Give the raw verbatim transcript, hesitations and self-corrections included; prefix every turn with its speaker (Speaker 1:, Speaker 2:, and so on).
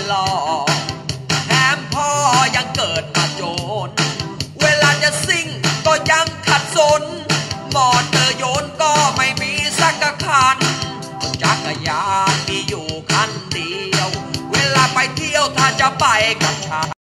Speaker 1: หล่อแถมพ่อยังเกิดมาโจรเวลาจะซิ่งก็ยังขัดสนมอเตอร์โยนก็ไม่มีสักคันจักรยานมีอยู่คันเดียวเวลาไปเที่ยวถ้าจะไปกับชา